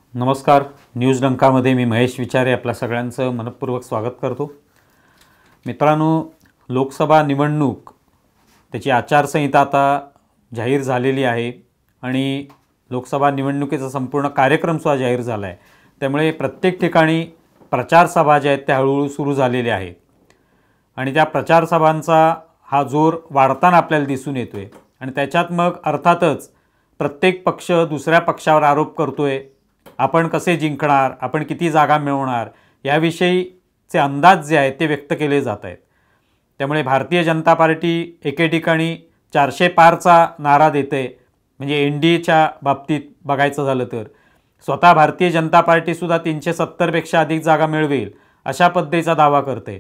नमस्कार. न्यूज डंकामध्ये मी महेश विचारे आपल्या सगळ्यांचं मनपूर्वक स्वागत करतो. मित्रांनो, लोकसभा निवडणूक त्याची आचारसंहिता आता जाहीर झालेली आहे आणि लोकसभा निवडणुकीचा संपूर्ण कार्यक्रमसुद्धा जाहीर झाला आहे. त्यामुळे प्रत्येक ठिकाणी प्रचारसभा ज्या आहेत त्या हळूहळू सुरू झालेल्या आहेत आणि त्या प्रचारसभांचा हा जोर वाढताना आपल्याला दिसून येतो आहे. आणि त्याच्यात मग अर्थातच प्रत्येक पक्ष दुसऱ्या पक्षावर आरोप करतो आहे. आपण कसे जिंकणार, आपण किती जागा मिळवणार याविषयीचे अंदाज जे आहेत ते व्यक्त केले जात आहेत. त्यामुळे भारतीय जनता पार्टी एके ठिकाणी 400 पारचा नारा देते. म्हणजे NDAच्या बाबतीत बघायचं झालं तर स्वतः भारतीय जनता पार्टीसुद्धा 370पेक्षा अधिक जागा मिळवेल अशा पद्धतीचा दावा करते.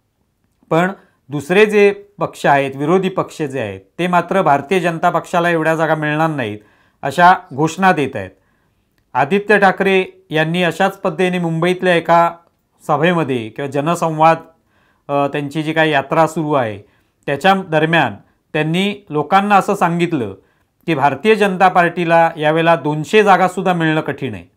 पण दुसरे जे पक्ष आहेत, विरोधी पक्ष जे आहेत, ते मात्र भारतीय जनता पक्षाला एवढ्या जागा मिळणार नाहीत अशा घोषणा देत आहेत. आदित्य ठाकरे यांनी अशाच पद्धतीने मुंबईतल्या एका सभेमध्ये किंवा जनसंवाद त्यांची जी काही यात्रा सुरू आहे त्याच्या दरम्यान त्यांनी लोकांना असं सांगितलं की भारतीय जनता पार्टीला यावेळेला 200 जागासुद्धा मिळणं कठीण आहे.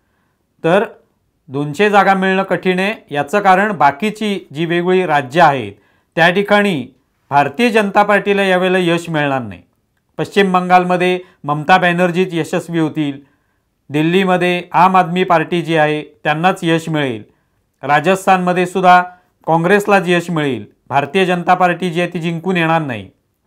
तर 200 जागा मिळणं कठीण आहे याचं कारण बाकीची जी वेगवेगळी राज्य आहेत त्या ठिकाणी भारतीय जनता पार्टीला यावेळेला यश मिळणार नाही. पश्चिम बंगालमध्ये ममता बॅनर्जीच यशस्वी होतील. दिल्लीमध्ये आम आदमी पार्टी जी आहे त्यांनाच यश मिळेल. राजस्थानमध्ये सुद्धा काँग्रेसलाच यश मिळेल. भारतीय जनता पार्टी जी आहे ती जिंकून येणार नाही.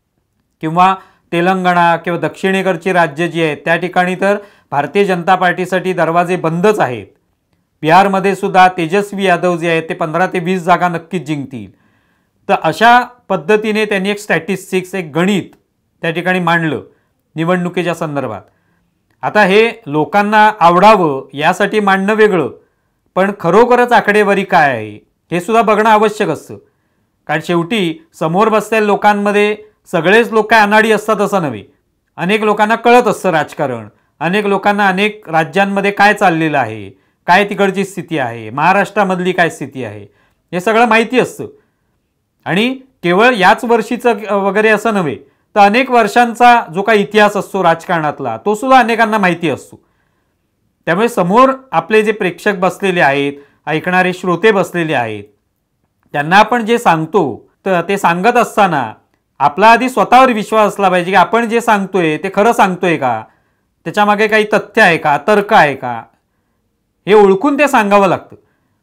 किंवा तेलंगणा किंवा दक्षिणेकडची राज्य जी आहेत त्या ठिकाणी तर भारतीय जनता पार्टीसाठी दरवाजे बंदच आहेत. बिहारमध्ये सुद्धा तेजस्वी यादव जे आहेत ते 15 ते 20 जागा नक्कीच जिंकतील. तर अशा पद्धतीने त्यांनी एक स्टॅटिस्टिक्स, एक गणित त्या ठिकाणी मांडलं निवडणुकीच्या संदर्भात. आता हे लोकांना आवडावं यासाठी मांडणं वेगळं, पण खरोखरच आकडेवारी काय आहे हे सुद्धा बघणं आवश्यक असतं. कारण शेवटी समोर बसलेल्या लोकांमध्ये सगळेच लोक काय अनाडी असतात असं नव्हे. अनेक लोकांना कळत असतं राजकारण. अनेक लोकांना अनेक राज्यांमध्ये काय चाललेलं आहे, काय तिकडची स्थिती आहे, महाराष्ट्रामधली काय स्थिती आहे हे सगळं माहिती असतं. आणि केवळ याच वर्षीचं वगैरे असं नव्हे तर अनेक वर्षांचा जो काही इतिहास असतो राजकारणातला तो सुद्धा अनेकांना माहिती असतो. त्यामुळे समोर आपले जे प्रेक्षक बसलेले आहेत, ऐकणारे श्रोते बसलेले आहेत, त्यांना आपण जे सांगतो तर ते सांगत असताना आपला आधी स्वतःवर विश्वास असला पाहिजे की आपण जे सांगतोय ते खरं सांगतोय का, त्याच्यामागे काही तथ्य आहे का, तर्क आहे का, हे ओळखून ते सांगावं लागतं.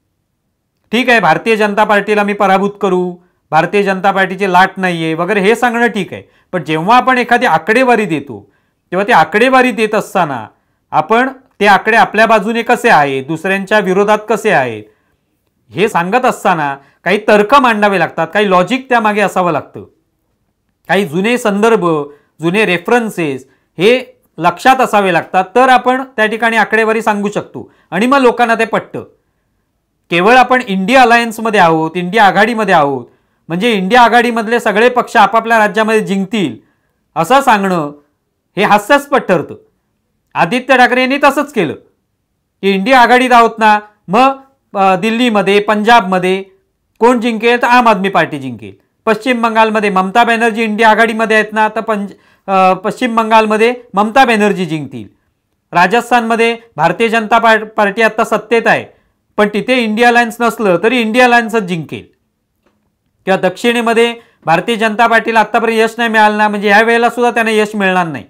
ठीक आहे, भारतीय जनता पार्टीला मी पराभूत करू, भारतीय जनता पार्टीची लाट नाही आहे वगैरे हे सांगणं ठीक आहे. पण जेव्हा आपण एखादी आकडेवारी देतो तेव्हा ती आकडेवारी देत असताना आपण ते आकडे आपल्या बाजूने कसे आहेत, दुसऱ्यांच्या विरोधात कसे आहेत हे सांगत असताना काही तर्क मांडावे लागतात, काही लॉजिक त्यामागे असावं लागतं, काही जुने संदर्भ, जुने रेफरन्सेस हे लक्षात असावे लागतात. तर आपण त्या ठिकाणी आकडेवारी सांगू शकतो आणि मग लोकांना ते पटतं. केवळ आपण इंडिया अलायन्समध्ये आहोत, इंडिया आघाडीमध्ये आहोत म्हणजे इंडिया आघाडीमधले सगळे पक्ष आपापल्या राज्यामध्ये जिंकतील असं सांगणं हे हास्यास्पद ठरतं. आदित्य ठाकरे यांनी तसंच केलं की इंडिया आघाडीत आहोत ना, मग दिल्लीमध्ये, पंजाबमध्ये कोण जिंकेल तर आम आदमी पार्टी जिंकेल. पश्चिम बंगालमध्ये ममता बॅनर्जी इंडिया आघाडीमध्ये आहेत ना, तर पश्चिम बंगालमध्ये ममता बॅनर्जी जिंकतील. राजस्थानमध्ये भारतीय जनता पार्टी आता सत्तेत आहे पण तिथे इंडिया अलायन्स नसलं तरी इंडिया अलायन्सच जिंकेल. किंवा दक्षिणेमध्ये भारतीय जनता पार्टीला आत्तापर्यंत यश नाही मिळालं ना, म्हणजे ह्या वेळेला सुद्धा त्यांना यश मिळणार नाही.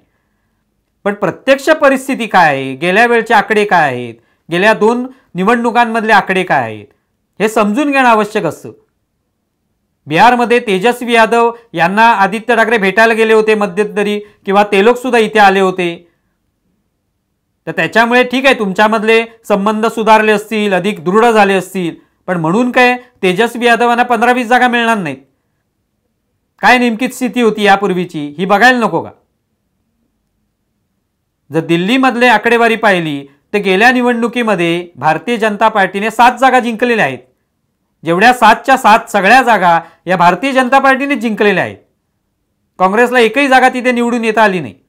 पण प्रत्यक्ष परिस्थिती काय आहे, गेल्या वेळचे आकडे काय आहेत, गेल्या 2 निवडणुकांमधले आकडे काय आहेत हे समजून घेणं आवश्यक असतं. बिहारमध्ये तेजस्वी यादव यांना आदित्य ठाकरे भेटायला गेले होते मध्यंतरी, किंवा ते लोक सुद्धा इथे आले होते. तर त्याच्यामुळे ठीक आहे तुमच्यामधले संबंध सुधारले असतील, अधिक दृढ झाले असतील, पण म्हणून काय तेजस्वी यादवांना 15-20 जागा मिळणार नाहीत. काय नेमकी स्थिती होती यापूर्वीची ही बघायला नको का? जर दिल्लीमधले आकडेवारी पाहिली तर गेल्या निवडणुकीमध्ये भारतीय जनता पार्टीने 7 जागा जिंकलेल्या आहेत. जेवढ्या 7च्या 7 सगळ्या जागा या भारतीय जनता पार्टीने जिंकलेल्या आहेत. काँग्रेसला एकही जागा तिथे निवडून येता आली नाही.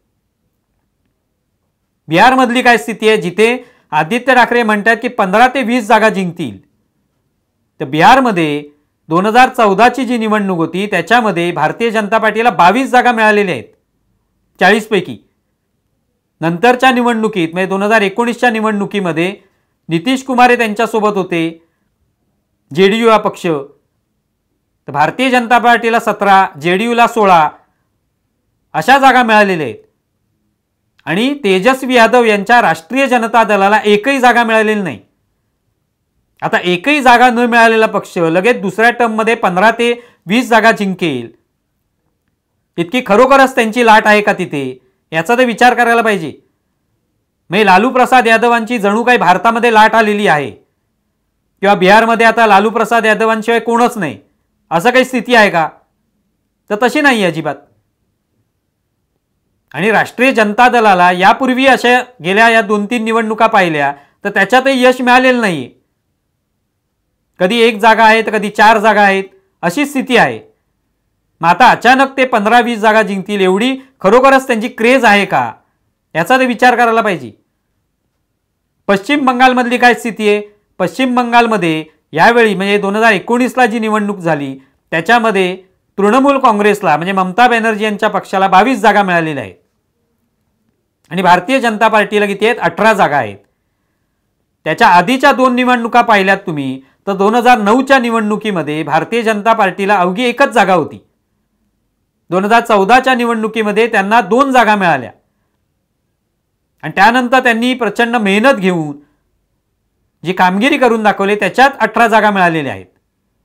बिहारमधली काय स्थिती आहे, जिथे आदित्य ठाकरे म्हणतात की 15 ते 20 जागा जिंकतील, तर बिहारमध्ये 2014ची जी निवडणूक होती त्याच्यामध्ये भारतीय जनता पार्टीला 22 जागा मिळालेल्या आहेत 40 पैकी. नंतरच्या निवडणुकीत म्हणजे 2019च्या निवडणुकीमध्ये नितीश कुमार हे त्यांच्यासोबत होते, JDU हा पक्ष, तर भारतीय जनता पार्टीला 17, JDUला 16 अशा जागा मिळालेल्या आहेत आणि तेजस्वी यादव यांच्या राष्ट्रीय जनता दलाला एकही जागा मिळालेली नाही. आता एकही जागा न मिळालेला पक्ष लगेच दुसऱ्या टर्ममध्ये 15 ते 20 जागा जिंकेल, इतकी खरोखरच त्यांची लाट आहे का तिथे, याचा तर विचार करायला पाहिजे. म्हणजे लालू प्रसाद यादवांची जणू काही भारतामध्ये लाट आलेली आहे किंवा बिहारमध्ये आता लालू प्रसाद यादवांशिवाय कोणच नाही असं काही स्थिती आहे का, तर तशी नाही अजिबात. आणि राष्ट्रीय जनता दलाला यापूर्वी अशा गेल्या या 2-3 निवडणुका पाहिल्या तर त्याच्यातही यश मिळालेलं नाही. कधी 1 जागा आहे तर कधी 4 जागा आहेत अशी स्थिती आहे. मग आता अचानक ते 15-20 जागा जिंकतील एवढी खरोखरच त्यांची क्रेज आहे का, याचा तर विचार करायला पाहिजे. पश्चिम बंगालमधली काय स्थिती आहे? पश्चिम बंगालमध्ये यावेळी म्हणजे 2019ला जी निवडणूक झाली त्याच्यामध्ये तृणमूल काँग्रेसला म्हणजे ममता बॅनर्जी यांच्या पक्षाला 22 जागा मिळालेल्या आहेत आणि भारतीय जनता पार्टीला किती आहेत? 18 जागा आहेत. त्याच्या आधीच्या 2 निवडणुका पाहिल्यात तुम्ही तर 2009च्या निवडणुकीमध्ये भारतीय जनता पार्टीला अवघी 1च जागा होती. 2014च्या निवडणुकीमध्ये त्यांना 2 जागा मिळाल्या आणि त्यानंतर त्यांनी प्रचंड मेहनत घेऊन जी कामगिरी करून दाखवली त्याच्यात 18 जागा मिळालेल्या आहेत.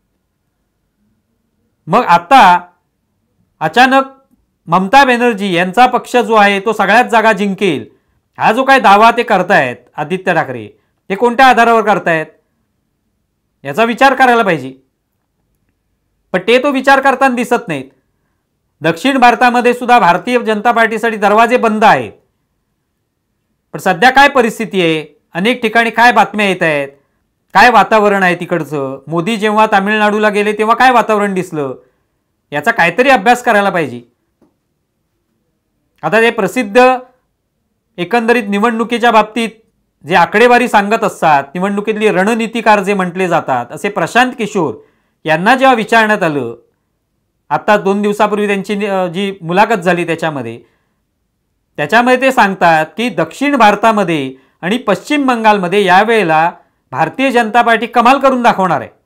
मग आता अचानक ममता बॅनर्जी यांचा पक्ष जो आहे तो सगळ्याच जागा जिंकेल हा जो काय दावा ते करतायत आदित्य ठाकरे, ते कोणत्या आधारावर करतायत याचा विचार करायला पाहिजे. पण ते तो विचार करताना दिसत नाहीत. दक्षिण भारतामध्ये सुद्धा भारतीय जनता पार्टीसाठी दरवाजे बंद आहेत. पण सध्या काय परिस्थिती आहे, अनेक ठिकाणी काय बातम्या येत आहेत, काय वातावरण आहे तिकडचं, मोदी जेव्हा तामिळनाडूला गेले तेव्हा काय वातावरण दिसलं, याचा काहीतरी अभ्यास करायला पाहिजे. आता ते प्रसिद्ध एकंदरीत निवडणुकीच्या बाबतीत जे आकडेवारी सांगत असतात, निवडणुकीतली रणनीतिकार जे म्हटले जातात असे प्रशांत किशोर यांना जेव्हा विचारण्यात आलं, आता 2 दिवसापूर्वी त्यांची जी मुलाखत झाली त्याच्यामध्ये ते सांगतात की दक्षिण भारतामध्ये आणि पश्चिम बंगालमध्ये यावेळेला भारतीय जनता पार्टी कमाल करून दाखवणार आहे.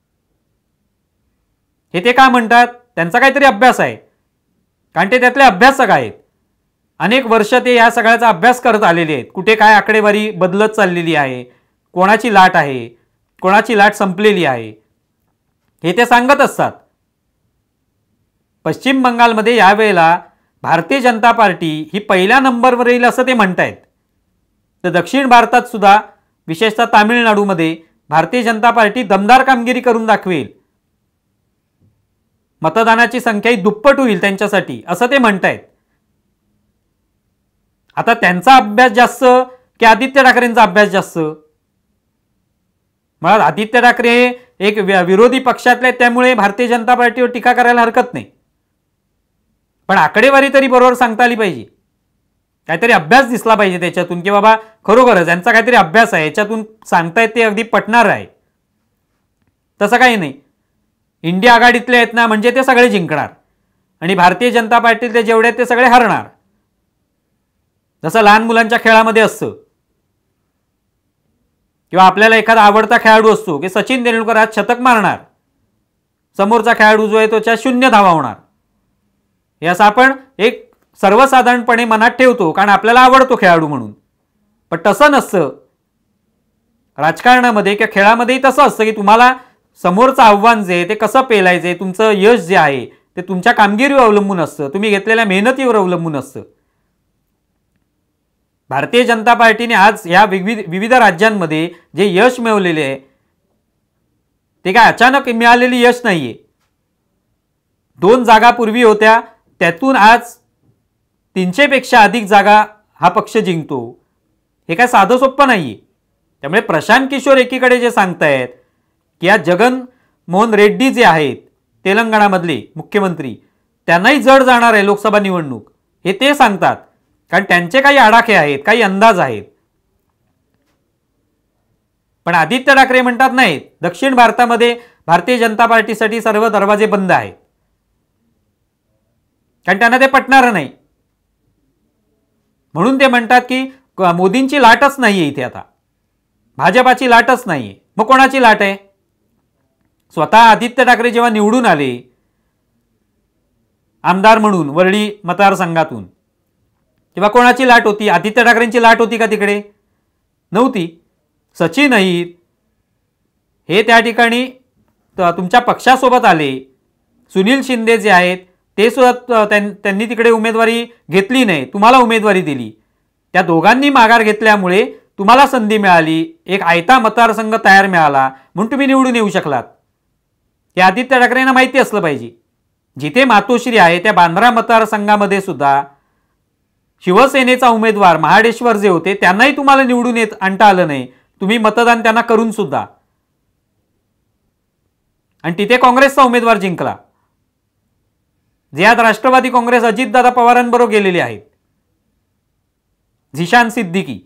हे ते का म्हणतात? त्यांचा काहीतरी अभ्यास आहे, कारण ते त्यातले अभ्यासक आहेत. अनेक वर्ष ते या सगळ्याचा अभ्यास करत आलेले आहेत. कुठे काय आकडेवारी बदलत चाललेली आहे, कोणाची लाट आहे, कोणाची लाट संपलेली आहे, हे ते सांगत असतात. पश्चिम बंगालमध्ये यावेळेला भारतीय जनता पार्टी ही पहिल्या नंबरवर येईल असं ते म्हणतायत. तर दक्षिण भारतात सुद्धा विशेषतः तामिळनाडूमध्ये भारतीय जनता पार्टी दमदार कामगिरी करून दाखवेल, मतदानाची संख्याही दुप्पट होईल त्यांच्यासाठी असं ते म्हणतायत. आता त्यांचा अभ्यास जास्त की आदित्य ठाकरेंचा अभ्यास जास्त? मला आदित्य ठाकरे एक विरोधी पक्षातले त्यामुळे भारतीय जनता पार्टीवर टीका करायला हरकत नाही, पण आकडेवारी तरी बरोबर सांगता आली पाहिजे. काहीतरी अभ्यास दिसला पाहिजे त्याच्यातून की बाबा खरोखरच यांचा काहीतरी अभ्यास आहे, याच्यातून सांगतायत ते अगदी पटणार आहे. तसं काही नाही. इंडिया आघाडीतले आहेत ना म्हणजे ते सगळे जिंकणार आणि भारतीय जनता पार्टीतले जेवढे आहेत ते सगळे हरणार. जसं लहान मुलांच्या खेळामध्ये असतं किंवा आपल्याला एखादा आवडता खेळाडू असतो की सचिन तेंडुलकर आज शतक मारणार, समोरचा खेळाडू जो आहे तो 0 धावा होणार, हे असं आपण एक सर्वसाधारणपणे मनात ठेवतो कारण आपल्याला आवडतो खेळाडू म्हणून. पण तसं नसतं. राजकारणामध्ये किंवा खेळामध्येही तसं असतं की तुम्हाला समोरचं आव्हान जे ते कसं पेलायचे, तुमचं यश जे आहे ते तुमच्या कामगिरीवर अवलंबून असतं, तुम्ही घेतलेल्या मेहनतीवर अवलंबून असतं. भारतीय जनता पार्टीने आज या विविध राज्यांमध्ये जे यश मिळवलेले आहे ते काय अचानक मिळालेली यश नाहीये. 2 जागा पूर्वी होत्या, त्यातून आज 300 पेक्षा अधिक जागा हा पक्ष जिंकतो. हे काय साधं सोपं नाहीये. त्यामुळे प्रशांत किशोर एकीकडे जे सांगतायत की या जगन मोहन रेड्डी जे आहेत तेलंगणामधले मुख्यमंत्री, त्यांनाही जड जाणार आहे लोकसभा निवडणूक, हे ते सांगतात. कारण त्यांचे काही आडाखे आहेत, काही अंदाज आहेत. पण आदित्य ठाकरे म्हणतात नाही, दक्षिण भारतामध्ये भारतीय जनता पार्टीसाठी सर्व दरवाजे बंद आहेत, कारण त्यांना ते पटणार नाही. म्हणून ते म्हणतात की मोदींची लाटच नाहीये इथे, आता भाजपाची लाटच नाहीये. मग कोणाची लाट आहे? स्वतः आदित्य ठाकरे जेव्हा निवडून आले आमदार म्हणून वरळी मतदारसंघातून, तेव्हा कोणाची लाट होती? आदित्य ठाकरेंची लाट होती का तिकडे? नव्हती. सचिन अहिर हे त्या ठिकाणी तुमच्या पक्षासोबत आले. सुनील शिंदे जे आहेत ते सुद्धा त्यांनी तिकडे उमेदवारी घेतली नाही, तुम्हाला उमेदवारी दिली. त्या दोघांनी माघार घेतल्यामुळे तुम्हाला संधी मिळाली, एक आयता मतदारसंघ तयार मिळाला, म्हणून तुम्ही निवडून येऊ शकलात. हे आदित्य ठाकरेंना माहिती असलं पाहिजे. जिथे मातोश्री आहे त्या बांद्रा मतदारसंघामध्ये सुद्धा शिवसेनेचा उमेदवार महाडेश्वर जे होते त्यांनाही तुम्हाला निवडून आणता आलं नाही, तुम्ही मतदान त्यांना करून सुद्धा. आणि तिथे काँग्रेसचा उमेदवार जिंकला, जे आज राष्ट्रवादी काँग्रेस अजितदादा पवारांबरोबर गेलेले आहेत, झिशान सिद्दीकी.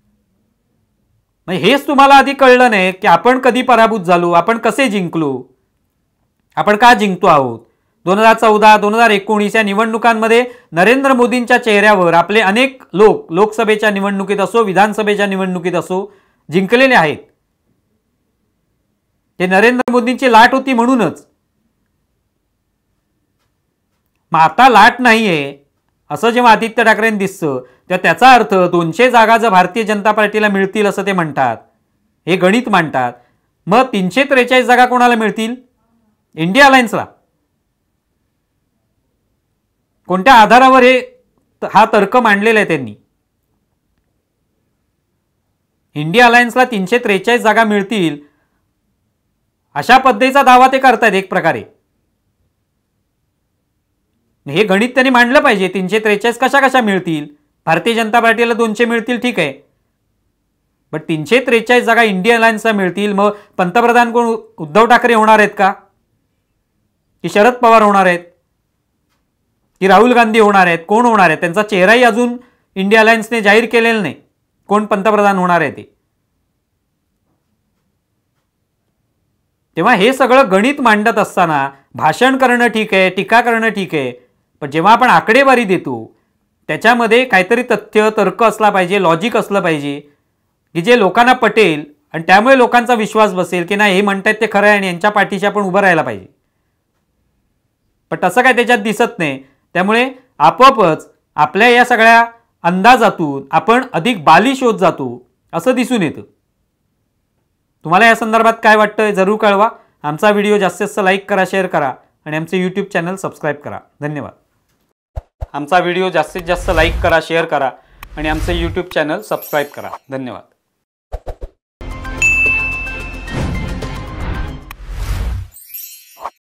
हेच तुम्हाला आधी कळलं नाही की आपण कधी पराभूत झालो, आपण कसे जिंकलो, आपण का जिंकतो आहोत. 2014, 2019 या निवडणुकांमध्ये नरेंद्र मोदींच्या चेहऱ्यावर आपले अनेक लोक लोकसभेच्या निवडणुकीत असो विधानसभेच्या निवडणुकीत असो जिंकलेले आहेत. ते नरेंद्र मोदींची लाट होती म्हणूनच. मग आता लाट नाहीये असं जेव्हा आदित्य ठाकरेंना दिसतं तेव्हा त्याचा अर्थ 200 जागा जर भारतीय जनता पार्टीला मिळतील असं ते म्हणतात, हे गणित मांडतात. मग 343 जागा कोणाला मिळतील? इंडिया अलायन्सला. कोणत्या आधारावर हा तर्क मांडलेला आहे त्यांनी? इंडिया अलायन्सला 343 जागा मिळतील अशा पद्धतीचा दावा ते करतात एक प्रकारे. हे गणित त्यांनी मांडलं पाहिजे. 343 कशा कशा मिळतील? भारतीय जनता पार्टीला 200 मिळतील, ठीक आहे, पण 343 जागा इंडिया अलायन्सला मिळतील. मग पंतप्रधान कोण? उद्धव ठाकरे होणार आहेत का? की शरद पवार होणार आहेत? की राहुल गांधी होणार आहेत? कोण होणार आहेत? त्यांचा चेहराही अजून इंडिया अलायन्सने जाहीर केलेला नाही, कोण पंतप्रधान होणार आहे ते. तेव्हा हे सगळं गणित मांडत असताना भाषण करणं ठीक आहे, टीका करणं ठीक आहे, पण जेव्हा आपण आकडेवारी देतो त्याच्यामध्ये काहीतरी तथ्य तर्क असला पाहिजे, लॉजिक असलं पाहिजे की जे लोकांना पटेल आणि त्यामुळे लोकांचा विश्वास बसेल की नाही हे म्हणतायत ते खरं आहे आणि यांच्या पाठीशी आपण उभं राहायला पाहिजे. पण तसं काय त्याच्यात दिसत नाही. त्यामुळे आपोआपच आपल्या या सगळ्या अंदाजातून आपण अधिक बालिश होत जातो असं दिसून येतं. तुम्हाला या संदर्भात काय वाटतं जरूर कळवा. आमचा व्हिडिओ जास्तीत जास्त लाईक करा, शेअर करा आणि आमचे यूट्यूब चॅनल सबस्क्राईब करा. धन्यवाद. आमचा व्हिडिओ जास्तीत जास्त लाईक करा, शेअर करा आणि आमचे यूट्यूब चॅनल सबस्क्राईब करा. धन्यवाद.